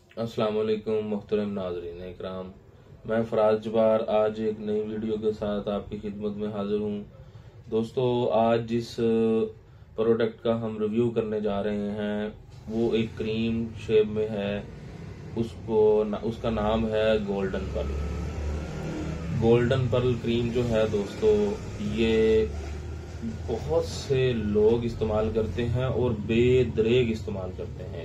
अस्सलाम वालेकुम मोहतरम नाज़रीन इकराम। मैं फराज जबार आज एक नई वीडियो के साथ आपकी खिदमत में हाजिर हूँ। दोस्तों, आज जिस प्रोडक्ट का हम रिव्यू करने जा रहे हैं वो एक क्रीम शेप में है। उसका नाम है golden pearl. Golden pearl cream जो है दोस्तों, ये बहुत से लोग इस्तेमाल करते हैं और बेदरेग इस्तेमाल करते हैं।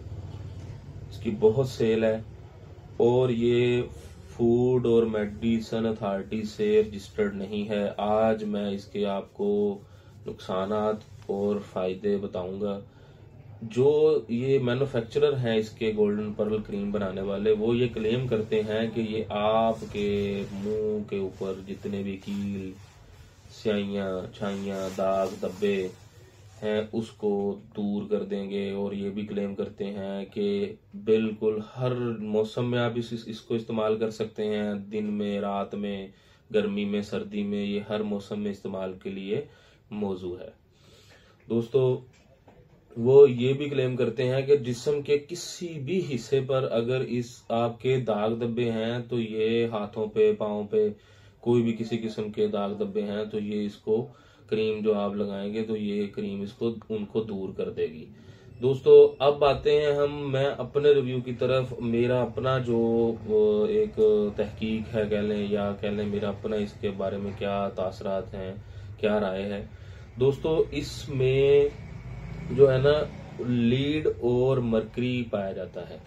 इसकी बहुत सेल है और ये फूड और मेडिसिन अथॉरिटी से रजिस्टर्ड नहीं है। आज मैं इसके आपको नुकसानात और फायदे बताऊंगा। जो ये मैन्युफैक्चरर हैं इसके गोल्डन पर्ल क्रीम बनाने वाले, वो ये क्लेम करते हैं कि ये आपके मुंह के ऊपर जितने भी कील, स्याइयां, छाइयां, दाग, धब्बे हैं उसको दूर कर देंगे। और ये भी क्लेम करते हैं कि बिल्कुल हर मौसम में आप इसको इस्तेमाल कर सकते हैं। दिन में, रात में, गर्मी में, सर्दी में, ये हर मौसम में इस्तेमाल के लिए मौजू है। दोस्तों, वो ये भी क्लेम करते हैं कि जिस्म के किसी भी हिस्से पर अगर इस आपके दाग धब्बे हैं तो ये हाथों पे, पाँव पे, कोई भी किसी किस्म के दाग धब्बे हैं तो ये इसको क्रीम जो आप लगाएंगे तो ये क्रीम इसको उनको दूर कर देगी। दोस्तों, अब आते हैं मैं अपने रिव्यू की तरफ। मेरा अपना जो एक तहकीक है कह लें, या कह लें मेरा अपना इसके बारे में क्या तासरात हैं, क्या राय है। दोस्तों, इसमें जो है ना, लीड और मरकरी पाया जाता है।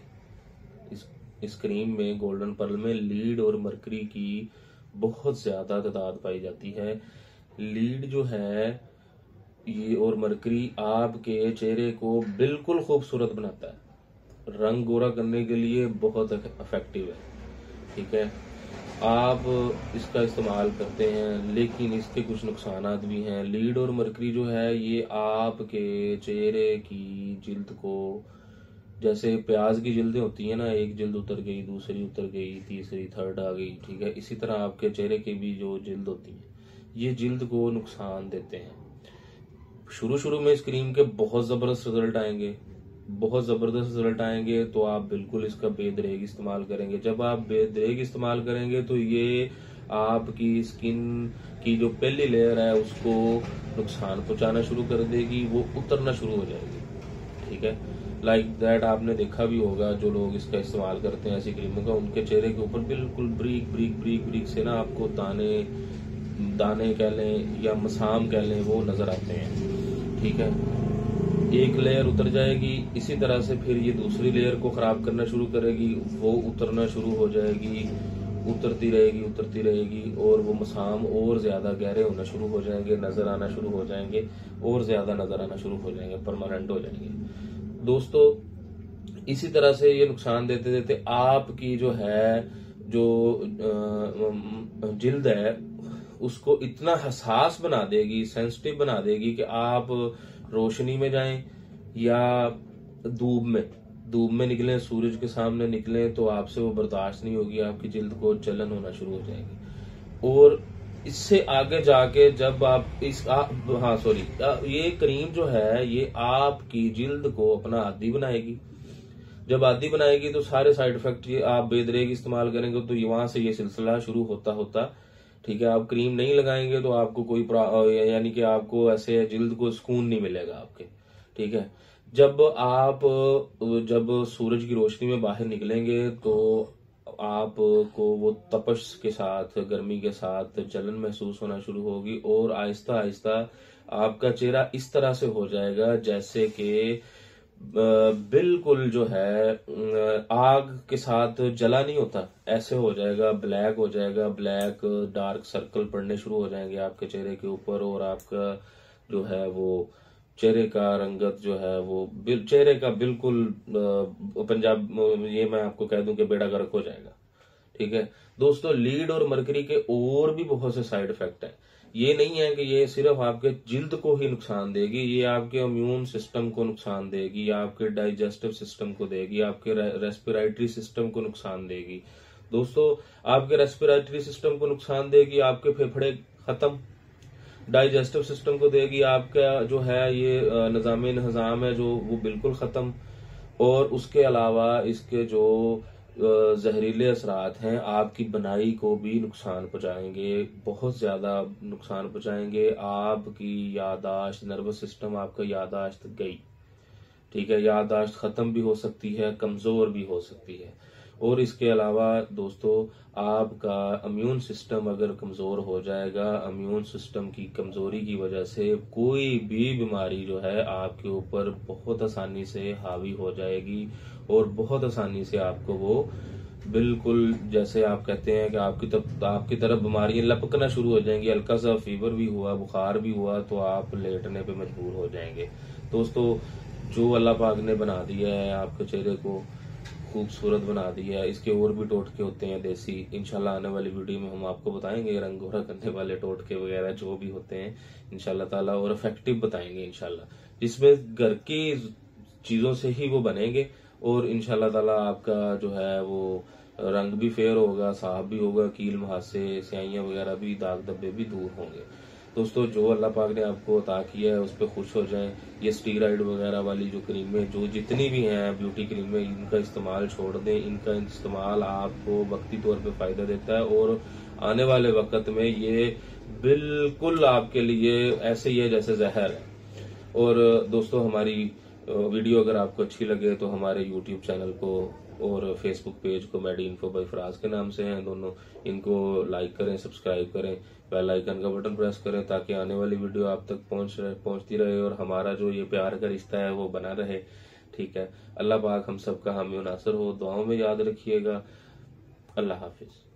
इस क्रीम में, गोल्डन पर्ल में लीड और मरकरी की बहुत ज्यादा तादाद पाई जाती है। लीड जो है ये और मरकरी आपके चेहरे को बिल्कुल खूबसूरत बनाता है, रंग गोरा करने के लिए बहुत इफेक्टिव है। ठीक है, आप इसका इस्तेमाल करते हैं, लेकिन इसके कुछ नुकसानात भी हैं। लीड और मरकरी जो है ये आपके चेहरे की जिल्द को, जैसे प्याज की जिल्दें होती है ना, एक जिल्द उतर गई, दूसरी उतर गई, तीसरी थर्ड आ गई, ठीक है, इसी तरह आपके चेहरे की भी जो जिल्द होती है ये जिल्द को नुकसान देते हैं। शुरू शुरू में इस क्रीम के बहुत जबरदस्त रिजल्ट आएंगे, बहुत जबरदस्त रिजल्ट आएंगे तो आप बिल्कुल इसका बेदरेग इस्तेमाल करेंगे। जब आप बेदरेग इस्तेमाल करेंगे तो ये आपकी स्किन की जो पहली लेयर है उसको नुकसान पहुंचाना शुरू कर देगी, वो उतरना शुरू हो जाएगी। ठीक है, लाइक दैट आपने देखा भी होगा, जो लोग इसका इस्तेमाल करते हैं ऐसी क्रीमों का, उनके चेहरे के ऊपर बिल्कुल ब्रीक ब्रीक ब्रीक ब्रीक से ना आपको दाने दाने कह लें या मसाम कह लें, वो नजर आते हैं। ठीक है, एक लेयर उतर जाएगी, इसी तरह से फिर ये दूसरी लेयर को खराब करना शुरू करेगी, वो उतरना शुरू हो जाएगी, उतरती रहेगी उतरती रहेगी, और वो मसाम और ज्यादा गहरे होना शुरू हो जाएंगे, नजर आना शुरू हो जाएंगे, और ज्यादा नजर आना शुरू हो जाएंगे, परमानेंट हो जाएंगे। दोस्तों, इसी तरह से ये नुकसान देते देते आपकी जो है, जो जिल्द है उसको इतना हसास बना देगी, सेंसिटिव बना देगी कि आप रोशनी में जाएं या धूप में निकलें, सूरज के सामने निकलें तो आपसे वो बर्दाश्त नहीं होगी, आपकी जिल्द को जलन होना शुरू हो जाएगी। और इससे आगे जाके जब आप ये क्रीम जो है ये आपकी जिल्द को अपना आदी बनाएगी। जब आदी बनाएगी तो सारे साइड इफेक्ट, ये आप बेदरेग इस्तेमाल करेंगे तो वहां से ये सिलसिला शुरू होता होता, ठीक है, आप क्रीम नहीं लगाएंगे तो आपको यानी कि आपको ऐसे जिल्द को सुकून नहीं मिलेगा आपके। ठीक है, जब सूरज की रोशनी में बाहर निकलेंगे तो आपको वो तपश के साथ, गर्मी के साथ जलन महसूस होना शुरू होगी, और आहिस्ता आहिस्ता आपका चेहरा इस तरह से हो जाएगा जैसे कि बिल्कुल जो है आग के साथ जला नहीं होता, ऐसे हो जाएगा, ब्लैक हो जाएगा, ब्लैक डार्क सर्कल पड़ने शुरू हो जाएंगे आपके चेहरे के ऊपर, और आपका जो है वो चेहरे का रंगत जो है वो चेहरे का बिल्कुल पंजाब, ये मैं आपको कह दूं कि बेड़ा गर्क हो जाएगा। ठीक है दोस्तों, लीड और मरकरी के और भी बहुत से साइड इफेक्ट हैं। ये नहीं है कि ये सिर्फ आपके जिल्द को ही नुकसान देगी, ये आपके इम्यून सिस्टम को नुकसान देगी, आपके डाइजेस्टिव सिस्टम को देगी, आपके रेस्पिरेटरी सिस्टम को नुकसान देगी। दोस्तों, आपके रेस्पिरेटरी सिस्टम को नुकसान देगी, आपके फेफड़े खत्म, डाइजेस्टिव सिस्टम को देगी, आपका जो है ये निजाम है जो वो बिल्कुल खत्म, और उसके अलावा इसके जो जहरीले असरात हैं आपकी बनाई को भी नुकसान पहुंचाएंगे, बहुत ज्यादा नुकसान पहुंचाएंगे। आपकी याददाश्त, नर्वस सिस्टम, आपका याददाश्त गई, ठीक है, याददाश्त खत्म भी हो सकती है, कमजोर भी हो सकती है। और इसके अलावा दोस्तों आपका इम्यून सिस्टम अगर कमजोर हो जाएगा, इम्यून सिस्टम की कमजोरी की वजह से कोई भी बीमारी जो है आपके ऊपर बहुत आसानी से हावी हो जाएगी और बहुत आसानी से आपको वो बिल्कुल, जैसे आप कहते हैं कि आपकी तरफ बीमारियां लपकना शुरू हो जाएंगी। हल्का सा फीवर भी हुआ, बुखार भी हुआ तो आप लेटने पे मजबूर हो जाएंगे। दोस्तों जो अल्लाह पाक ने बना दिया है आपके चेहरे को खूबसूरत बना दिया है, इसके और भी टोटके होते हैं देसी। इंशाल्लाह आने वाली वीडियो में हम आपको बताएंगे रंग गोरा करने वाले टोटके वगैरह जो भी होते हैं इंशाल्लाह ताला, और इफेक्टिव बताएंगे इंशाल्लाह, जिसमें घर की चीजों से ही वो बनेंगे और इंशाल्लाह ताला आपका जो है वो रंग भी फेयर होगा, साफ भी होगा, कील मुहासे, स्याहियां वगैरह भी, दाग धब्बे भी दूर होंगे। दोस्तों जो अल्लाह पाक ने आपको अता किया है उस पर खुश हो जाएं। ये स्टीराइड वगैरह वाली जो क्रीमें, जो जितनी भी हैं ब्यूटी क्रीमें, इनका इस्तेमाल छोड़ दें। इनका इस्तेमाल आपको वक्ती तौर पे फायदा देता है और आने वाले वक्त में ये बिल्कुल आपके लिए ऐसे ही है जैसे जहर है। और दोस्तों हमारी वीडियो अगर आपको अच्छी लगे तो हमारे यूट्यूब चैनल को और फेसबुक पेज को मेडी इन्फो बाय फराज के नाम से हैं दोनों, इनको लाइक करें, सब्सक्राइब करें, बेल आइकन का बटन प्रेस करें ताकि आने वाली वीडियो आप तक पहुंचती रहे और हमारा जो ये प्यार का रिश्ता है वो बना रहे। ठीक है, अल्लाह पाक हम सबका हामी नासर हो, दुआओं में याद रखिएगा। अल्लाह हाफिज।